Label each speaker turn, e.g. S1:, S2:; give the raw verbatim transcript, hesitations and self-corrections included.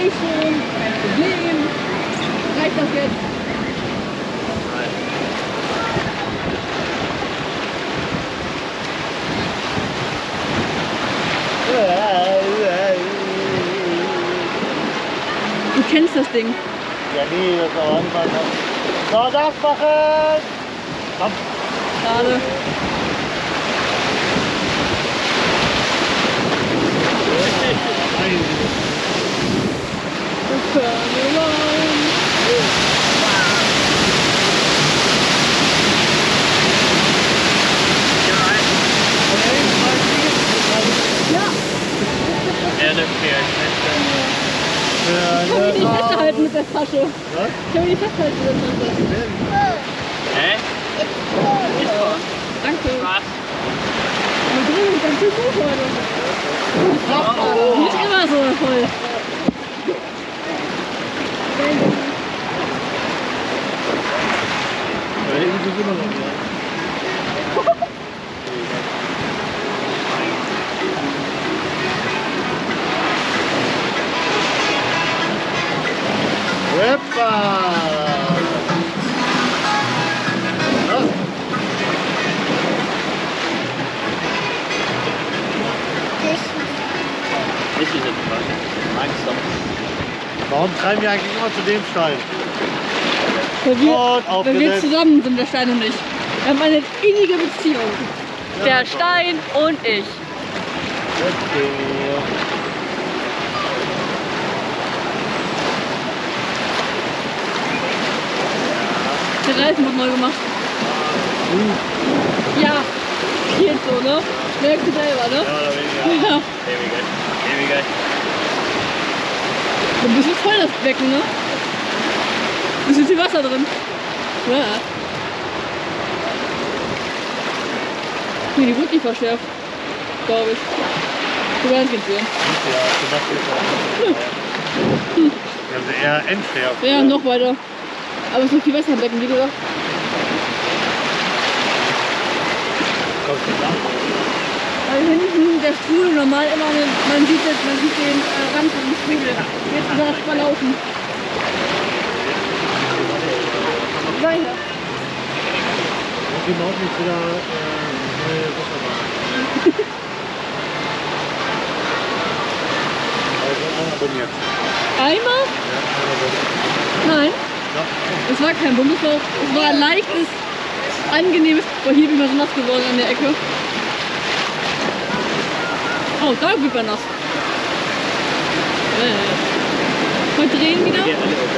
S1: ich schon, kein Problem. Reicht das jetzt? Du kennst das Ding.
S2: Ja, nee, das ist aber niemand. So, das machen! Komm!
S1: Schade. Ja.
S3: Ja, das wäre
S1: Ich kann mich nicht festhalten mit der Tasche.
S2: Was?
S1: Ich kann mich nicht festhalten mit der Tasche.
S3: Hä? Nicht voll.
S1: Danke.
S3: Was?
S1: Wir drehen ganz schön gut heute. Nicht immer so voll.
S2: Ja, irgendwie sind wir noch nicht. Hoppa! Ja.
S3: This is it, langsam.
S2: Warum treiben wir eigentlich immer zu dem Stein?
S1: Weil wir,
S2: Und
S1: weil wir
S2: aufgesetzt.
S1: zusammen sind, der Stein und ich. Wir haben eine innige Beziehung. Der Stein und ich.
S2: Okay.
S1: Der Reifen wird neu gemacht.
S2: Uh.
S1: Ja, geht so, ne? Merkst du selber, ne?
S3: Ja, da bin ich.
S1: Ja.
S3: Here we go. Here we go.
S1: Ein bisschen voll das Becken, ne? Ein bisschen viel Wasser drin. Ja. Nee, die wird nicht verschärft. Glaube ich. Du kannst jetzt sehen.
S2: Ja, zum Beispiel ist auch. Also eher entschärft.
S1: Ja, noch weiter. Aber es ist noch viel besser im Becken, wie gesagt.
S2: Kommst du nach?
S1: Weil hinten der Strudel normal immer, eine, man sieht jetzt, man sieht den äh, Rand vom Strudel. Jetzt ist er verlaufen. Weiter.
S2: Und die Maut nicht wieder äh, Wasserbahn. Also einer abonniert.
S1: Eimer?
S2: Ja, einer abonniert.
S1: Nein.
S2: Ja.
S1: Es war kein Bundesloch. Es war ein leichtes, angenehmes. Boah, hier bin ich mal so nass geworden an der Ecke. Oh, da wird man nass. Äh. Mal drehen wieder.
S3: Yeah,